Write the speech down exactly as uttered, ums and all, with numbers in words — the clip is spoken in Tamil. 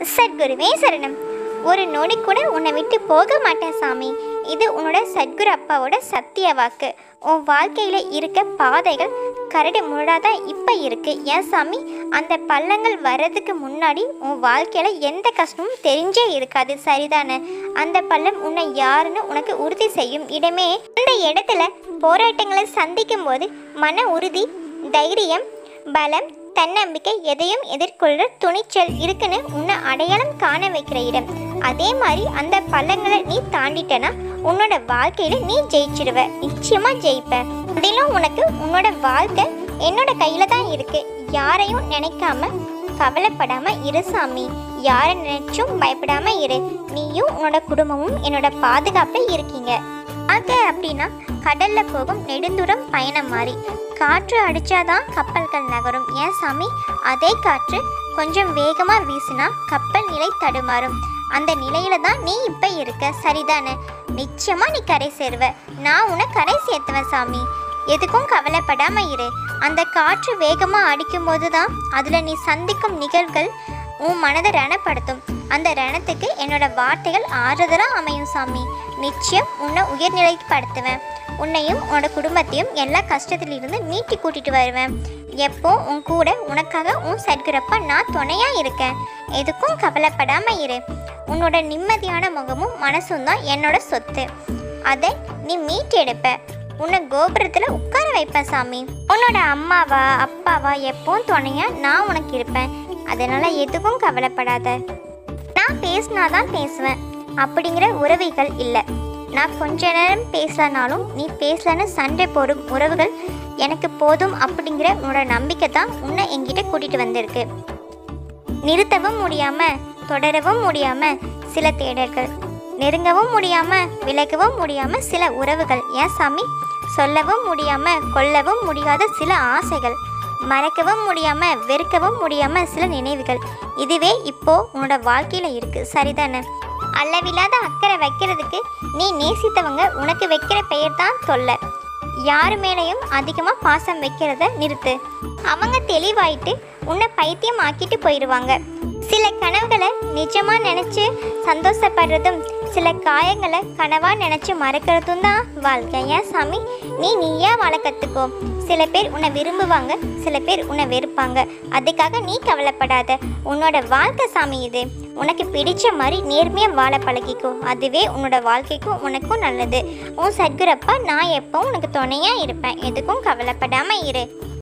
சத்குருவே சரணம். ஒரு நொடி கூட உன்னை விட்டு போக மாட்டேன் சாமி. இது உன்னோட சத்குரு அப்பாவோட சத்திய வாக்கு. உன் வாழ்க்கையில் இருக்க பாதைகள் கரடு முரடாதான் இப்போ இருக்குது. ஏன் சாமி, அந்த பள்ளங்கள் வர்றதுக்கு முன்னாடி உன் வாழ்க்கையில் எந்த கஷ்டமும் தெரிஞ்சே இருக்காது, சரிதானே? அந்த பள்ளம் உன்னை யாருன்னு உனக்கு உறுதி செய்யும் இடமே. அந்த இடத்துல போராட்டங்களை சந்திக்கும் போது மன உறுதி, தைரியம், பலம், தன்னம்பிக்கை, எதையும் எதிர்கொள்கிற துணிச்சல் இருக்குன்னு உன்னை அடையாளம் காண வைக்கிற இடம். அதே மாதிரி அந்த பள்ளங்களை நீ தாண்டிட்டனா உன்னோட வாழ்க்கையில நீ ஜெயிச்சிருவ, நிச்சயமா ஜெயிப்ப. அதிலும் உனக்கு உன்னோட வாழ்க்கை என்னோட கையில தான் இருக்கு. யாரையும் நினைக்காம கவலைப்படாம இரு சாமி. யாரை நினைச்சும் பயப்படாம இரு. நீயும் உன்னோட குடும்பமும் என்னோட பாதுகாப்புல இருக்கீங்க. அது அப்படின்னா கடல்ல போகும் நெடுந்தூரம் பயணம் மாதிரி காற்று அடிச்சாதான் கப்பல்கள் நகரும். ஏன் சாமி, அதே காற்று கொஞ்சம் வேகமா வீசினா கப்பல் நிலை தடுமாறும். அந்த நிலையில தான் நீ இப்ப இருக்க, சரிதானே? நிச்சயமா நீ கரை சேருவ. நான் உன்னை கரை சேர்த்துவேன் சாமி. எதுக்கும் கவலைப்படாம இரு. அந்த காற்று வேகமா அடிக்கும் போதுதான் அதுல நீ சந்திக்கும் நிகழ்வுகள் உன் மனதை ரணப்படுத்தும். அந்த ரணத்துக்கு என்னோட வார்த்தைகள் ஆறுதலாக அமையும் சாமி. நிச்சயம் உன்னை உயர்நிலைப்படுத்துவேன். உன்னையும் உன்னோட குடும்பத்தையும் எல்லா கஷ்டத்திலிருந்து மீட்டி கூட்டிட்டு வருவேன். எப்போ உன் கூட உனக்காக உன் சத்குரப்பா நான் துணையாக இருக்கேன். எதுக்கும் கவலைப்படாமல் இரு. உன்னோட நிம்மதியான முகமும் மனசும் தான் என்னோட சொத்து. அதை நீ மீட்டு எடுப்ப. உன்னை கோபுரத்தில் உட்கார வைப்பேன் சாமி. உன்னோட அம்மாவா அப்பாவா எப்பவும் துணையாக நான் உனக்கு இருப்பேன். அதனால் எதுக்கும் கவலைப்படாத. நான் பேசினாதான் பேசுவேன் அப்படிங்கிற உறவுகள் இல்லை. நான் கொஞ்ச நேரம் பேசலனாலும் நீ பேசலன்னு சண்டை போடும் உறவுகள் எனக்கு போதும் அப்படிங்கிற உன்னோட நம்பிக்கை தான் உன்னை என்கிட்ட கூட்டிகிட்டு வந்திருக்கு. நிறுத்தவும் முடியாமல் தொடரவும் முடியாமல் சில தேடல்கள், நெருங்கவும் முடியாமல் விலகவும் முடியாமல் சில உறவுகள். ஏன் சாமி, சொல்லவும் முடியாமல் கொல்லவும் முடியாத சில ஆசைகள், மறக்கவும் முடியாமல் வெறுக்கவும் முடியாமல் சில நினைவுகள். இதுவே இப்போ உன்னோட வாழ்க்கையில் இருக்குது, சரிதானே? அளவில்லாத அக்கறை வைக்கிறதுக்கு நீ நேசித்தவங்க உனக்கு வைக்கிற பெயர் தான் தொல்லை. யார் மேலேயும் அதிகமாக பாசம் வைக்கிறத நிறுத்து. அவங்க தெளிவாயிட்டு உன்னை பைத்தியம் ஆக்கிட்டு போயிடுவாங்க. சில கனவுகளை நிஜமாக நினச்சி சந்தோஷப்படுறதும் சில காயங்களை கனவாக நினச்சி மறக்கிறதும் தான் வாழ்க்கை. ஏன் சாமி, நீ நீயா வாழ கற்றுக்கோ. சில பேர் உன்னை விரும்புவாங்க, சில பேர் உன்னை வெறுப்பாங்க. அதுக்காக நீ கவலைப்படாத. உன்னோட வாழ்க்கை சாமி இது. உனக்கு பிடிச்ச மாதிரி நேர்மையாக வாழ பழகிக்கோ. அதுவே உன்னோட வாழ்க்கைக்கும் உனக்கும் நல்லது. உன் சத்குரப்பா நான் எப்போ உனக்கு துணையாக இருப்பேன். எதுக்கும் கவலைப்படாமல் இரு.